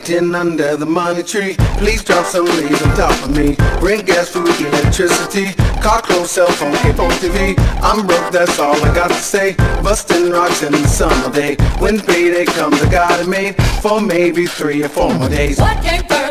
Sitting under the money tree, please drop some leaves on top of me. Rent, gas, food, electricity, car, clothes, cell phone, cape on TV. I'm broke, that's all I got to say. Busting rocks in the summer day. When payday comes, I got it made for maybe 3 or 4 more days. What came first?